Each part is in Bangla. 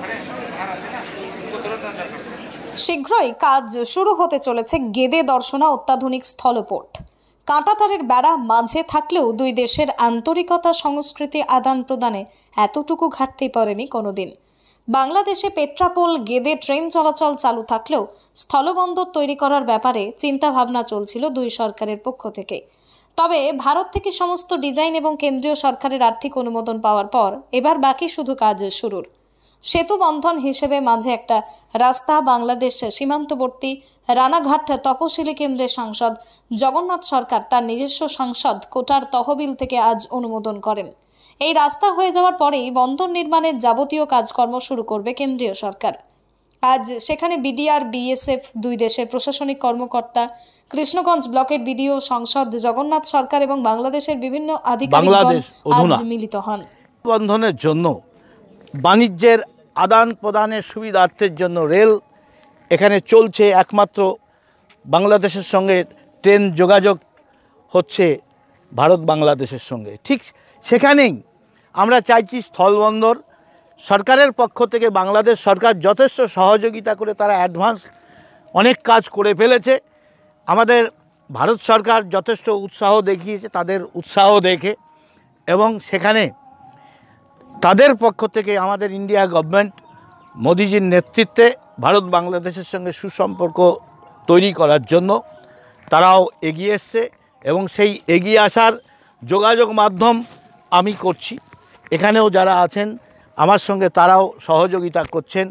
শীঘ্রই কাজ শুরু হতে চলেছে গেদে দর্শনা অত্যাধুনিক স্থলপোর্ট। কাঁটাতারের বেড়া মাঝে থাকলেও দুই দেশের আন্তরিকতা সংস্কৃতি আদান প্রদানে এতটুকু ঘাটতি পড়েনি কোনোদিন। বাংলাদেশে পেট্রাপোল গেদে ট্রেন চলাচল চালু থাকলেও স্থলবন্দর তৈরি করার ব্যাপারে চিন্তাভাবনা চলছিল দুই সরকারের পক্ষ থেকে। তবে ভারত থেকে সমস্ত ডিজাইন এবং কেন্দ্রীয় সরকারের আর্থিক অনুমোদন পাওয়ার পর এবার বাকি শুধু কাজ শুরুর। সেতু বন্ধন হিসেবে মাঝে একটা রাস্তা বাংলাদেশ সীমান্তবর্তী রানাঘাট তপশিলি কেন্দ্রের সাংসদ জগন্নাথ সরকার তার নিজস্ব সাংসদ কোটার তহবিল থেকে আজ অনুমোদন করেন। এই রাস্তা হয়ে যাওয়ার পরেই বন্দর নির্মাণের যাবতীয় কাজকর্ম শুরু করবে কেন্দ্রীয় সরকার। আজ সেখানে বিডিআর বিএসএফ দুই দেশের প্রশাসনিক কর্মকর্তা, কৃষ্ণগঞ্জ ব্লকের বিডিও, সংসদ জগন্নাথ সরকার এবং বাংলাদেশের বিভিন্ন আধিকারিকগণ আজ মিলিত হন। বন্ধনের জন্য বাণিজ্যের আদান প্রদানের সুবিধার্থের জন্য রেল এখানে চলছে, একমাত্র বাংলাদেশের সঙ্গে ট্রেন যোগাযোগ হচ্ছে ভারত বাংলাদেশের সঙ্গে। ঠিক সেখানেই আমরা চাইছি স্থলবন্দর সরকারের পক্ষ থেকে বাংলাদেশ সরকার যথেষ্ট সহযোগিতা করে তারা অ্যাডভান্স অনেক কাজ করে ফেলেছে। আমাদের ভারত সরকার যথেষ্ট উৎসাহ দেখিয়েছে, তাদের উৎসাহ দেখে, এবং সেখানে তাদের পক্ষ থেকে আমাদের ইন্ডিয়া গভর্নমেন্ট মোদিজির নেতৃত্বে ভারত বাংলাদেশের সঙ্গে সুসম্পর্ক তৈরি করার জন্য তারাও এগিয়ে এসছে, এবং সেই এগিয়ে আসার যোগাযোগ মাধ্যম আমি করছি। এখানেও যারা আছেন আমার সঙ্গে তারাও সহযোগিতা করছেন।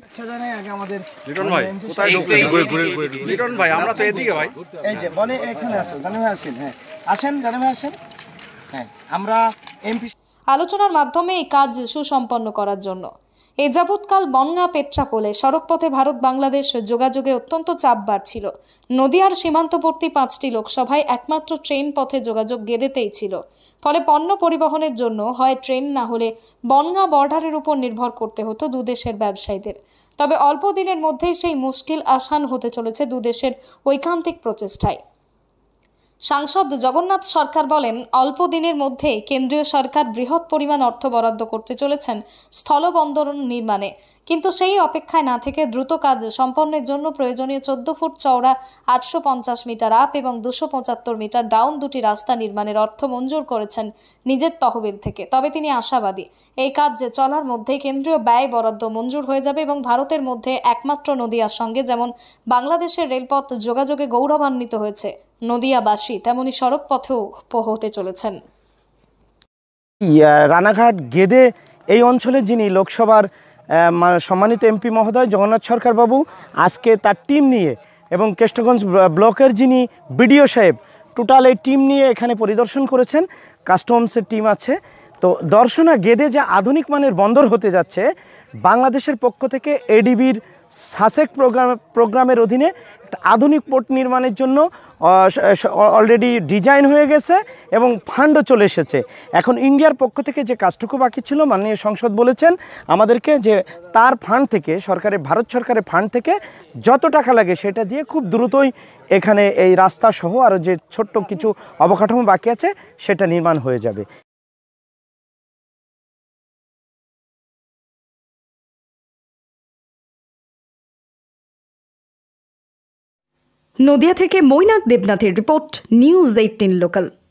আলোচনার মাধ্যমে এই কাজ সুসম্পন্ন করার জন্য এ যাবৎকাল বনগাঁ পেট্রাপোলে সড়কপথে ভারত বাংলাদেশ যোগাযোগে অত্যন্ত চাপ বাড়ছিল। নদিয়ার সীমান্তবর্তী 5টি লোকসভায় একমাত্র ট্রেন পথে যোগাযোগ গেদেতেই ছিল। ফলে পণ্য পরিবহনের জন্য হয় ট্রেন, না হলে বনগাঁ বর্ডারের উপর নির্ভর করতে হতো দুদেশের ব্যবসায়ীদের। তবে অল্প দিনের মধ্যেই সেই মুশকিল আসান হতে চলেছে দুদেশের ঐকান্তিক প্রচেষ্টায়। সাংসদ জগন্নাথ সরকার বলেন, অল্প দিনের মধ্যে কেন্দ্রীয় সরকার বৃহৎ পরিমাণ অর্থ বরাদ্দ করতে চলেছেন স্থলবন্দর নির্মাণে, কিন্তু সেই অপেক্ষায় না থেকে দ্রুত কাজ সম্পন্নের জন্য প্রয়োজনীয় 14 ফুট চওড়া 850 মিটার আপ এবং 275 মিটার ডাউন দুটি রাস্তা নির্মাণের অর্থ মঞ্জুর করেছেন নিজের তহবিল থেকে। তবে তিনি আশাবাদী এই কাজ চলার মধ্যে কেন্দ্রীয় ব্যয় বরাদ্দ মঞ্জুর হয়ে যাবে এবং ভারতের মধ্যে একমাত্র নদিয়ার সঙ্গে যেমন বাংলাদেশের রেলপথ যোগাযোগে গৌরবান্বিত হয়েছে নদিয়াবাসী, তেমনি সড়ক পথেও হতে চলেছেন। রানাঘাট গেদে এই অঞ্চলের যিনি লোকসভার সম্মানিত এমপি মহোদয় জগন্নাথ সরকার বাবু আজকে তার টিম নিয়ে, এবং কৃষ্ণগঞ্জ ব্লকের যিনি বিডিও সাহেব, টোটাল এই টিম নিয়ে এখানে পরিদর্শন করেছেন। কাস্টমসের টিম আছে। তো দর্শনা গেদে যে আধুনিক মানের বন্দর হতে যাচ্ছে, বাংলাদেশের পক্ষ থেকে এডিবির সাসেক প্রোগ্রামের অধীনে একটা আধুনিক পোর্ট নির্মাণের জন্য অলরেডি ডিজাইন হয়ে গেছে এবং ফান্ডও চলে এসেছে। এখন ইন্ডিয়ার পক্ষ থেকে যে কাজটুকু বাকি ছিল, মাননীয় সংসদ বলেছেন আমাদেরকে যে তার ফান্ড থেকে, ভারত সরকারের ফান্ড থেকে যত টাকা লাগে সেটা দিয়ে খুব দ্রুতই এখানে এই রাস্তা সহ আরও যে ছোট্ট কিছু অবকাঠামো বাকি আছে সেটা নির্মাণ হয়ে যাবে। নদিয়া থেকে মৈনাক দেবনাথের রিপোর্ট, নিউজ 18 লোকাল।